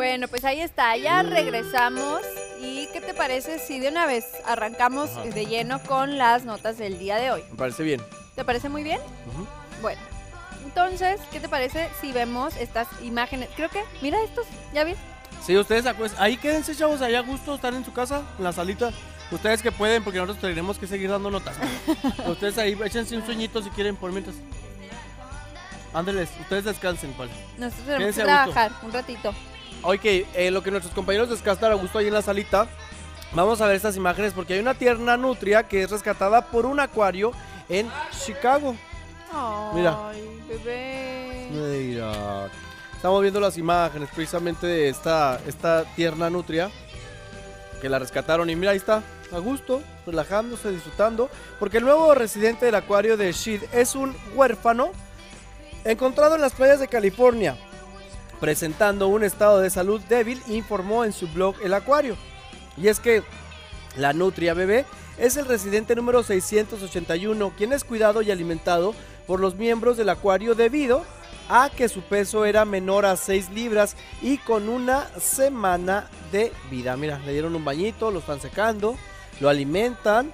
Bueno, pues ahí está, ya regresamos. ¿Y qué te parece si de una vez arrancamos de lleno con las notas del día de hoy? Me parece bien. ¿Te parece muy bien? Bueno, entonces, ¿qué te parece si vemos estas imágenes? Creo que, mira estos, ¿ya ves? Sí, ustedes ahí quédense, chavos, allá a gusto, están en su casa, en la salita. Ustedes que pueden, porque nosotros tenemos que seguir dando notas. Ustedes ahí, échense un sueñito si quieren por mientras. Ándeles, ustedes descansen, ¿cuál? Nosotros tenemos que trabajar un ratito. Ok, lo que nuestros compañeros descansan a gusto ahí en la salita. Vamos a ver estas imágenes porque hay una tierna nutria que es rescatada por un acuario en Chicago. Ay, mira. Bebé. Mira. Estamos viendo las imágenes precisamente de esta tierna nutria que la rescataron y mira, ahí está, a gusto, relajándose, disfrutando, porque el nuevo residente del acuario de Sheet es un huérfano encontrado en las playas de California, presentando un estado de salud débil, informó en su blog El Acuario. Y es que la nutria bebé es el residente número 681, quien es cuidado y alimentado por los miembros del acuario debido a que su peso era menor a 6 libras y con una semana de vida. Mira, le dieron un bañito, lo están secando, lo alimentan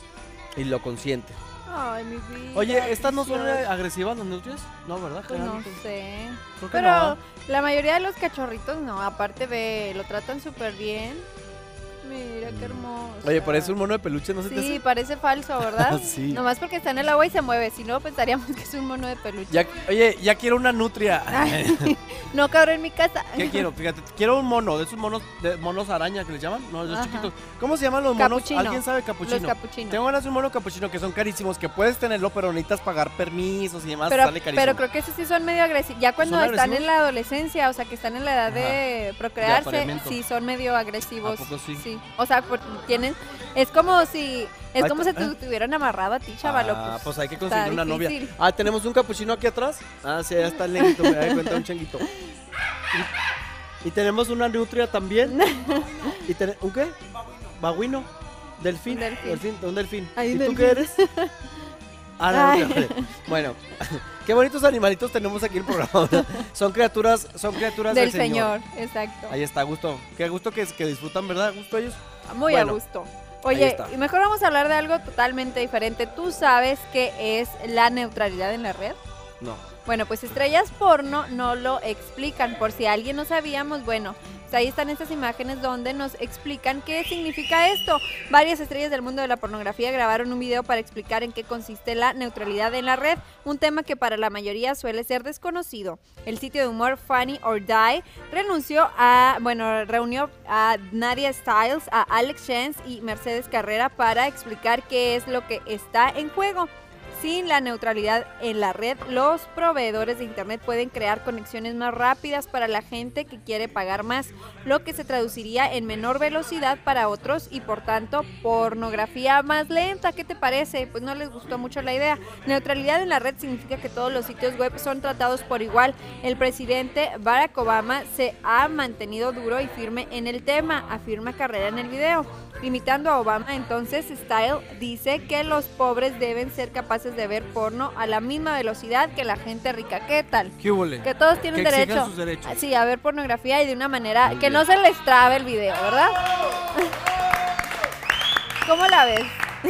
y lo consienten. Ay, mi vida. Oye, ¿estas no son agresivas las nutrias? No, ¿verdad? Pues no sé. Creo que pero no. La mayoría de los cachorritos no, aparte lo tratan súper bien. Mira qué hermoso. Oye, parece un mono de peluche, ¿no se te hace? Sí, parece falso, ¿verdad? Sí. Nomás porque está en el agua y se mueve, si no pensaríamos que es un mono de peluche. Oye, ya quiero una nutria. Ay, no cabré en mi casa. ¿Qué quiero? Fíjate, quiero un mono, de esos monos araña que les llaman, no, los chiquitos. ¿Cómo se llaman los monos? Capuchino. ¿Alguien sabe capuchino? Los capuchinos. Tengo ganas de un mono capuchino que son carísimos, que puedes tenerlo, pero necesitas pagar permisos y demás, pero, sale carísimo. pero creo que esos sí son medio agresivos. Ya cuando están en la adolescencia, o sea, que están en la edad de procrearse, sí son medio agresivos. ¿A poco sí? Sí. O sea, es como si te tuvieran amarrado a ti, chavalo. Pues hay que conseguir una novia. difícil. Tenemos un capuchino aquí atrás. Sí, ya está el negrito, me da cuenta, un changuito. Y tenemos una nutria también. ¿Un qué? Babuino. Delfín. Un delfín. ¿Y tú qué eres? No. Bueno, qué bonitos animalitos tenemos aquí en el programa. Son criaturas del Señor. Exacto. Ahí está, a gusto. Qué gusto que disfrutan, ¿verdad? ¿A gusto ellos? Muy a gusto. Oye, y mejor vamos a hablar de algo totalmente diferente. ¿Tú sabes qué es la neutralidad en la red? No. Bueno, pues estrellas porno no lo explican. Por si alguien no sabíamos, bueno, pues ahí están estas imágenes donde nos explican qué significa esto. Varias estrellas del mundo de la pornografía grabaron un video para explicar en qué consiste la neutralidad en la red, un tema que para la mayoría suele ser desconocido. El sitio de humor Funny or Die reunió a Nadia Styles, a Alex Chance y Mercedes Carrera para explicar qué es lo que está en juego. Sin la neutralidad en la red, los proveedores de internet pueden crear conexiones más rápidas para la gente que quiere pagar más, lo que se traduciría en menor velocidad para otros y por tanto pornografía más lenta. ¿Qué te parece? Pues no les gustó mucho la idea. Neutralidad en la red significa que todos los sitios web son tratados por igual. El presidente Barack Obama se ha mantenido duro y firme en el tema, afirma Carrera en el video. Imitando a Obama, entonces Style dice que los pobres deben ser capaces de ver porno a la misma velocidad que la gente rica. ¿Qué tal? ¿Qué huele? Que todos tienen que derecho. Sus derechos. Sí, a ver pornografía y de una manera que no se les trabe el video, ¿verdad? ¿Cómo la ves?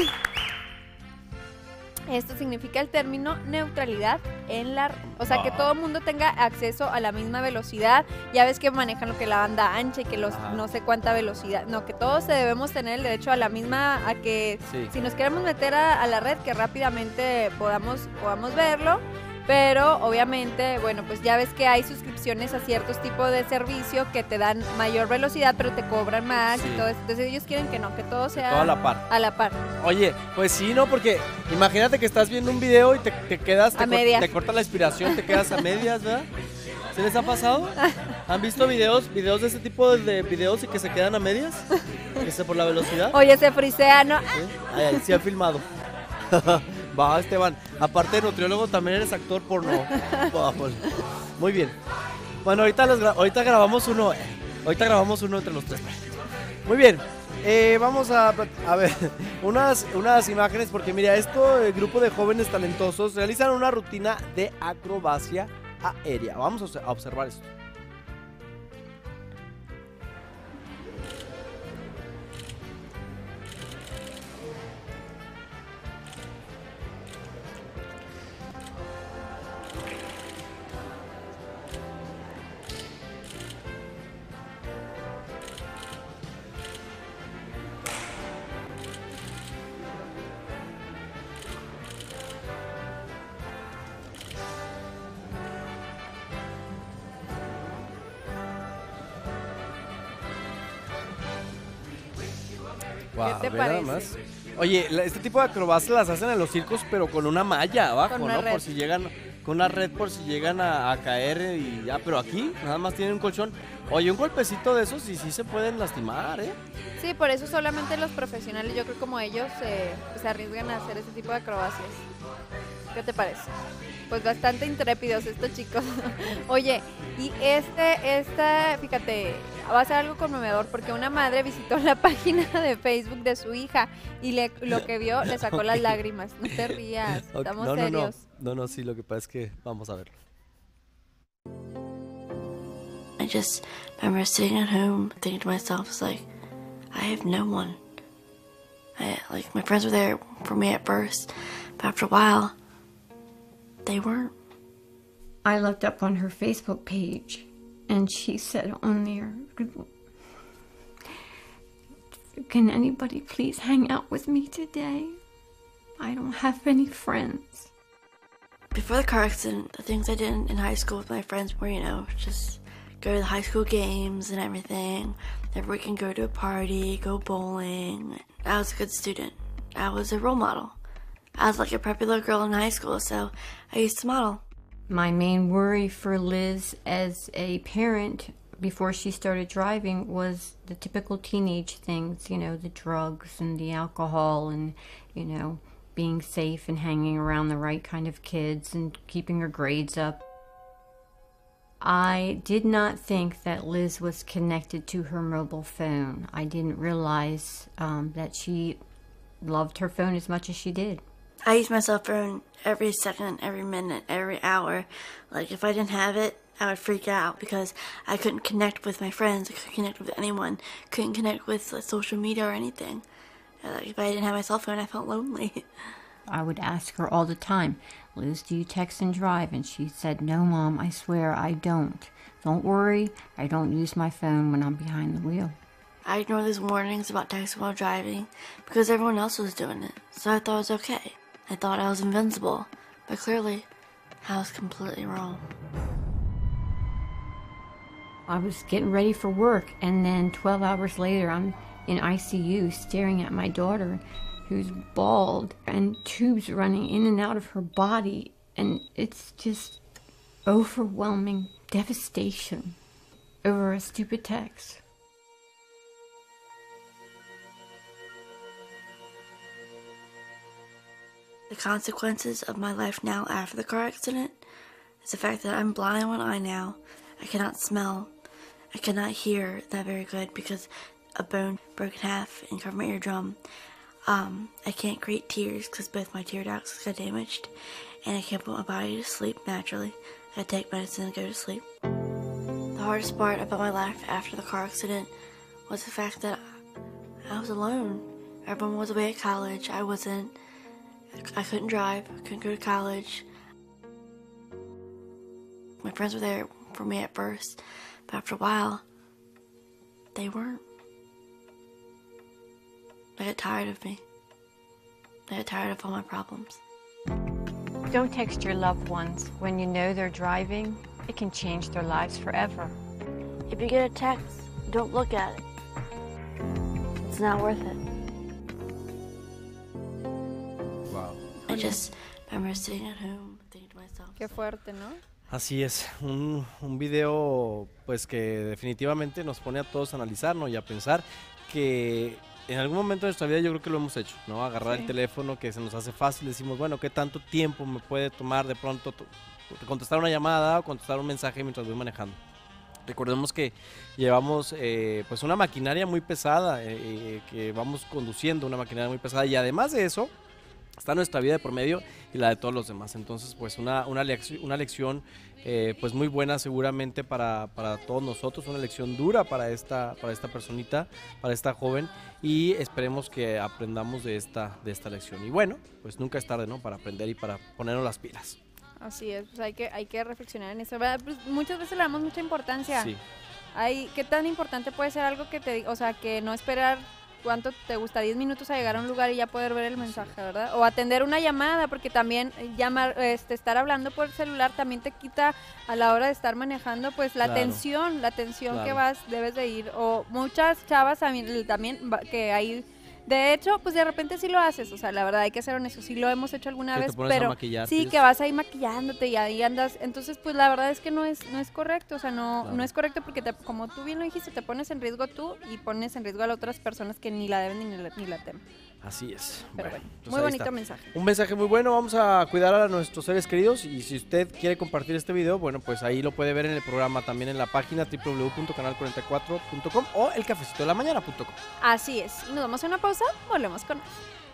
Esto significa el término neutralidad en la red. O sea, que todo el mundo tenga acceso a la misma velocidad. Ya ves que manejan lo que la banda ancha y que no sé cuánta velocidad. No, que todos debemos tener el derecho a la misma, a que si nos queremos meter a la red, que rápidamente podamos verlo. Pero obviamente, bueno, pues ya ves que hay suscripciones a ciertos tipos de servicio que te dan mayor velocidad, pero te cobran más y todo eso. Entonces ellos quieren que todo sea todo a la par. A la par. Oye, pues sí, ¿no? Porque imagínate que estás viendo un video y te quedas, te corta la inspiración, te quedas a medias, ¿verdad? ¿Se les ha pasado? ¿Han visto videos de ese tipo de videos y que se quedan a medias? Por la velocidad. Oye, se frisea, ¿no? Sí, sí han filmado. Va, Esteban. Aparte de nutriólogo, también eres actor porno. Muy bien. Bueno, ahorita grabamos uno. Ahorita grabamos uno entre los tres. Muy bien. Vamos a ver unas imágenes porque mira, el grupo de jóvenes talentosos realizan una rutina de acrobacia aérea. Vamos a observar esto. Guau, ¿Qué te ve nada parece? más. Oye, este tipo de acrobacias las hacen en los circos, pero con una malla abajo, Con una ¿no? red. Por si llegan, con una red por si llegan a caer y ya, pero aquí nada más tienen un colchón. Oye, un golpecito de esos y sí se pueden lastimar, ¿eh? Sí, por eso solamente los profesionales, yo creo como ellos, se arriesgan a hacer ese tipo de acrobacias. ¿Qué te parece? Pues bastante intrépidos estos chicos. Oye, y fíjate, va a ser algo conmovedor porque una madre visitó la página de Facebook de su hija y lo que vio le sacó las lágrimas. No te rías, estamos serios. No, sí, lo que pasa es que vamos a verlo. I just remember sitting at home thinking to myself, it's like, I have no one. Like, my friends were there for me at first, but after a while, they weren't. I looked up on her Facebook page, and she said on there, "Can anybody please hang out with me today? I don't have any friends." Before the car accident, the things I did in high school with my friends were, just go to the high school games and everything. Every weekend go to a party, go bowling. I was a good student. I was a role model. I was like a preppy little girl in high school, so I used to model. My main worry for Liz as a parent before she started driving was the typical teenage things, the drugs and the alcohol and, being safe and hanging around the right kind of kids and keeping her grades up. I did not think that Liz was connected to her mobile phone. I didn't realize that she loved her phone as much as she did. I used my cell phone every second, every minute, every hour. Like, if I didn't have it, I would freak out because I couldn't connect with my friends. I couldn't connect with anyone. Couldn't connect with social media or anything. Like, if I didn't have my cell phone, I felt lonely. I would ask her all the time, "Liz, do you text and drive?" And she said, "No, Mom, I swear I don't. Don't worry, I don't use my phone when I'm behind the wheel." I ignored these warnings about texting while driving because everyone else was doing it, so I thought it was okay. I thought I was invincible, but clearly, I was completely wrong. I was getting ready for work, and then 12 hours later, I'm in ICU staring at my daughter, who's bald, and tubes running in and out of her body, and it's just overwhelming devastation over a stupid text. The consequences of my life now after the car accident is the fact that I'm blind in one eye now. I cannot smell. I cannot hear that very good because a bone broke in half and covered my eardrum. I can't create tears because both my tear ducts got damaged, and I can't put my body to sleep naturally. I take medicine and go to sleep. The hardest part about my life after the car accident was the fact that I was alone. Everyone was away at college. I wasn't. I couldn't drive. I couldn't go to college. My friends were there for me at first, but after a while, they weren't. They got tired of me. They got tired of all my problems. Don't text your loved ones when you know they're driving. It can change their lives forever. If you get a text, don't look at it. It's not worth it. Wow. I just remember sitting at home thinking to myself. Qué fuerte, ¿no? Así es, un video pues que definitivamente nos pone a todos a analizar, ¿no? Y a pensar que en algún momento de nuestra vida yo creo que lo hemos hecho, ¿no? Agarrar el teléfono que se nos hace fácil, decimos, bueno, ¿qué tanto tiempo me puede tomar de pronto contestar una llamada o contestar un mensaje mientras voy manejando? Recordemos que llevamos pues una maquinaria muy pesada, que vamos conduciendo una maquinaria muy pesada y además de eso está nuestra vida de por medio y la de todos los demás. Entonces pues una lección pues muy buena seguramente para todos nosotros, una lección dura para esta personita, para esta joven, y esperemos que aprendamos de esta lección. Y bueno, pues nunca es tarde, ¿no? Para aprender y para ponernos las pilas. Así es, pues hay que reflexionar en eso, ¿verdad? Pues muchas veces le damos mucha importancia. Sí. ¿Qué tan importante puede ser algo que o sea, que no esperar cuánto te gusta, 10 minutos a llegar a un lugar y ya poder ver el mensaje, ¿verdad? O atender una llamada, porque también estar hablando por el celular también te quita a la hora de estar manejando, pues la atención Claro. que debes de ir. O muchas chavas también que hay De hecho, pues de repente sí lo haces, o sea, la verdad hay que ser honesto, sí lo hemos hecho alguna Que te vez, pones a pero maquillarte sí y que vas ahí maquillándote y ahí andas, entonces pues la verdad es que no es correcto, o sea, Claro. no es correcto porque como tú bien lo dijiste, te pones en riesgo tú y pones en riesgo a las otras personas que ni la deben ni la temen. Así es. Pero bueno, pues muy ahí bonito está. mensaje. Un mensaje muy bueno, vamos a cuidar a nuestros seres queridos y si usted quiere compartir este video, bueno, pues ahí lo puede ver en el programa, también en la página www.canal44.com o elcafecitodelaMañana.com. Así es, y nos vamos a una pausa, volvemos con más.